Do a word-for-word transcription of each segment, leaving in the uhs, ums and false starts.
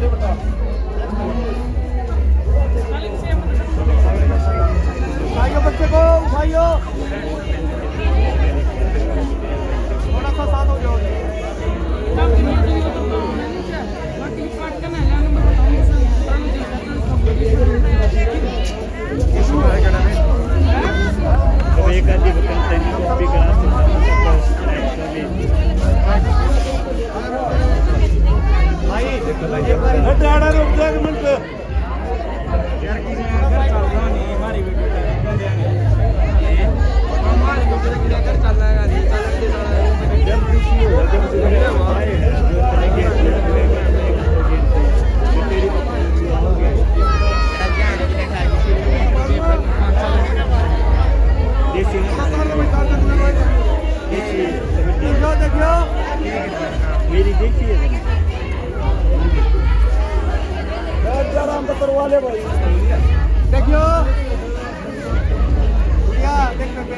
उठाइयो बच्चे को, उठाइयो। थोड़ा सा साथ हो जाओ। एक आदि कंटेंट कॉपी करा भाई एक बार हटाड़ा रुक जा एक मिनट यार किसी ने घर चल रहा नहीं हमारी वीडियो हमारी वीडियो के घर चल रहा है नहीं चल के जब खुशी हो जब तेरी देखियो देखियो मेरी देखिए आराम से करवा ले भाई देखियो बढ़िया देख सकते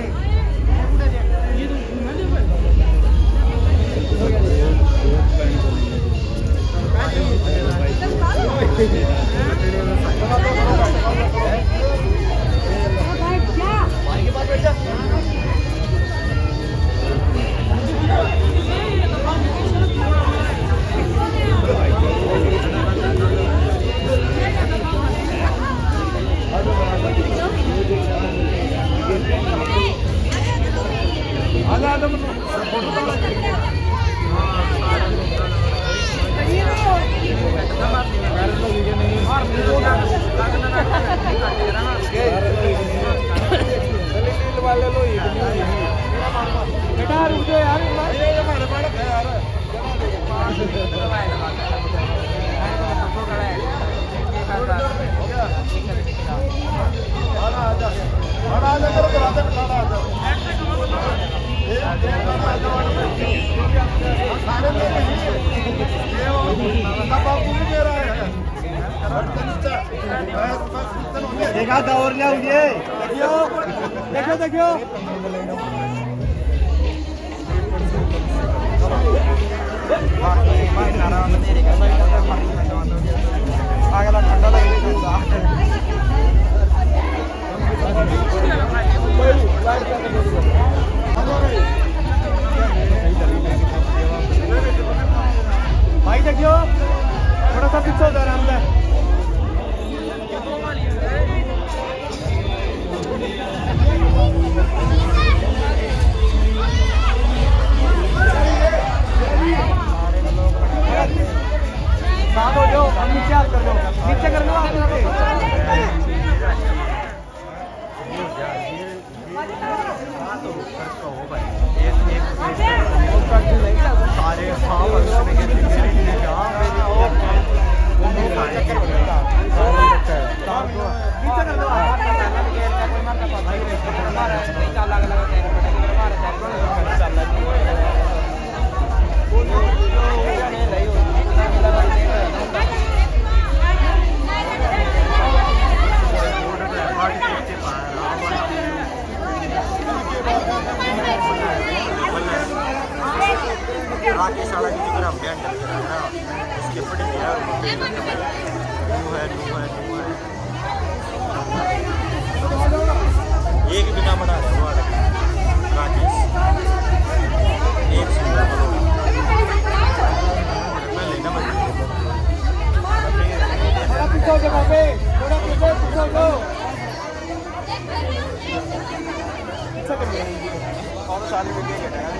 बेटा रुक जाओ यार ये हमारे बड़ा है यार देखा दौर लिया देखियो देखियो देखियो आगला ठंडा लगेगा भाई देखियो थोड़ा सा पीछे हो जा रहा है साथ हो जाओ हम नीचे हाथ कर दो नीचे कर दो सारे राकेश वाला की तरह हम बैन कर रहा है ना इसके पड़े दिया न्यू है न्यू है न्यू है एक बिना बना रहे वो राकेश एक सुंदर मैं लेना मत थोड़ा पीछे हो जाओ पे थोड़ा पीछे पीछे हो जाओ अच्छा कर लिया और सारे वीडियो के यार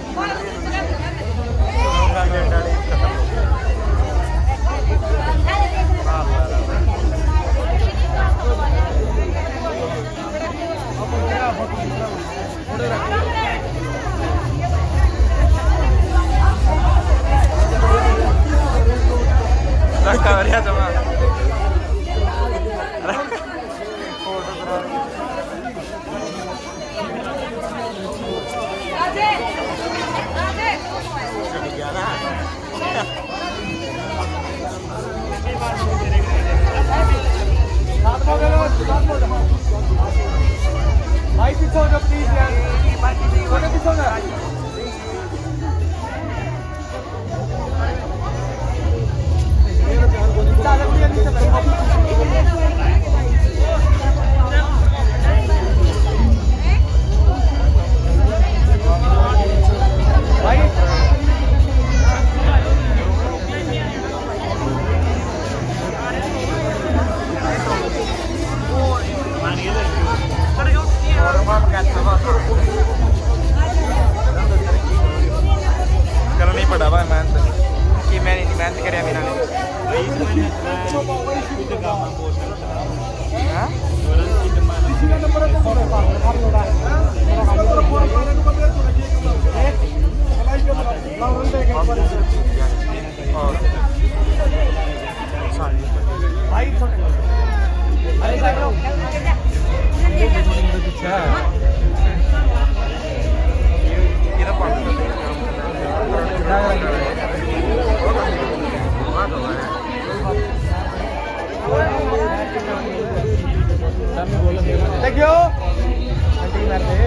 रखा बढ़िया जमा भाई पीछे हो जाओ प्लीज यार पीछे हो जाओ चल मेहनत करे बिना ने हां और भाई अरे देखो पीछे ये तो पानी देखियो अंटी मार दे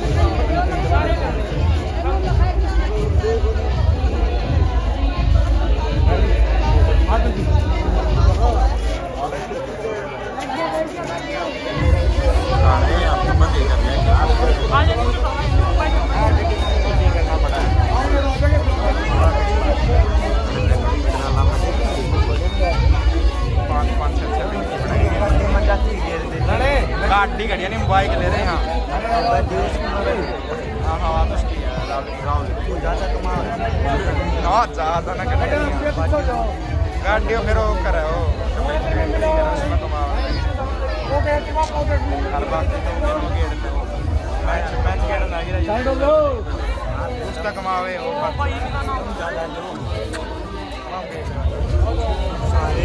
गाड़ी घड़िया नहीं बाइक ले रहे हैं हाँ हाँ वापस ज़्यादा ना करना गाड़ी फिर वो करे वो हर बात मैच मैच खेलना उसका कमावे वो सारे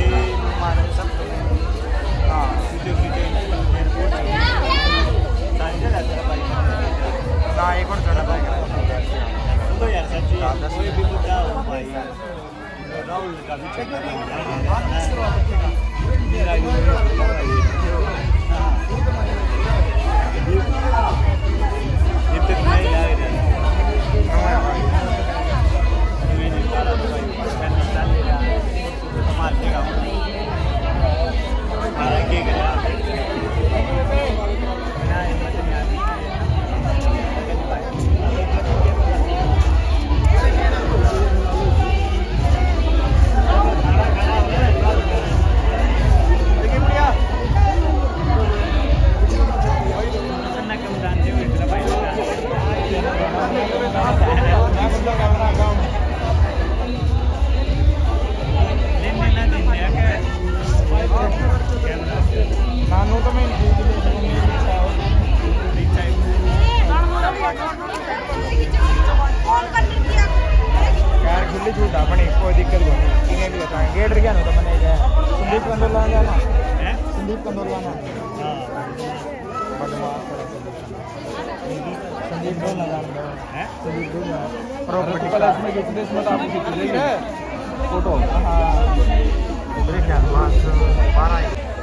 हाँ ना एक और चढ़ा भाई तो यार सच्ची कोई भी मुद्दा हो भाई राहुल का भी चेक ये तक नहीं ला रहे हां भाई ये नहीं सारा भाई मैंने डाल लिया कमाल देगा सारा के गया कोई दिक्कत नहीं भी बताएं गेट क्या ना तो मैंने संदीप कंदोलाना जाना है संदीप कंदोलाना संदीप दो ना जाना है संदीप दो ना प्रॉपर्टी प्लस में कितने इसमें तो आपको खींच लेंगे फोटो हां मेरे ख्याल में बारह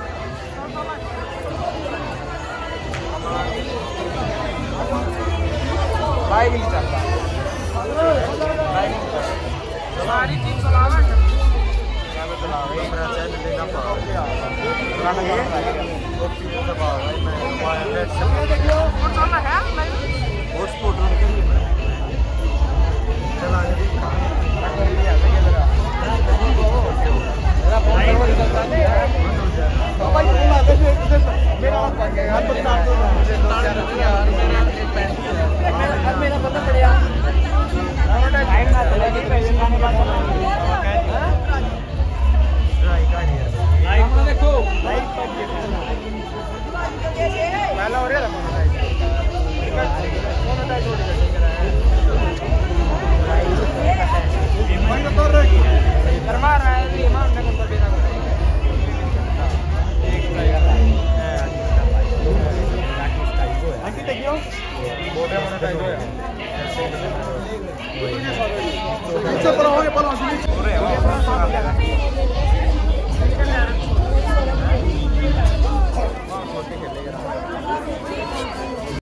बाइक नहीं चलता हमारी टीम चलावा है क्या मैं चलावा मेरा चैनल लेना पड़ेगा गाना ये वो टीम दबाओ भाई मैं वायरलेस से वो चलना है मैं वो स्पोर्ट रूम के लिए चलाने की कर लिया तो ये मेरा मेरा फोन नंबर चलता है बाबा ये बोला कैसे मेरा हाथ बता दो मुझे दो चार यार मेरा मेरा मेरा पता पड़ेगा टाइम ना चलेगी पहले गाने बात लाइव में देखो लाइव पर ये पहला हो रहा है कौन होता है जोड़ी लाइव कर रही है शर्मा रहा है इमाम ने कौन सा बेटा एक प्लेयर है आंटी देखियो बोले होने चाहिए से पर होए पर असली पूरे हो छोटे खेलेगा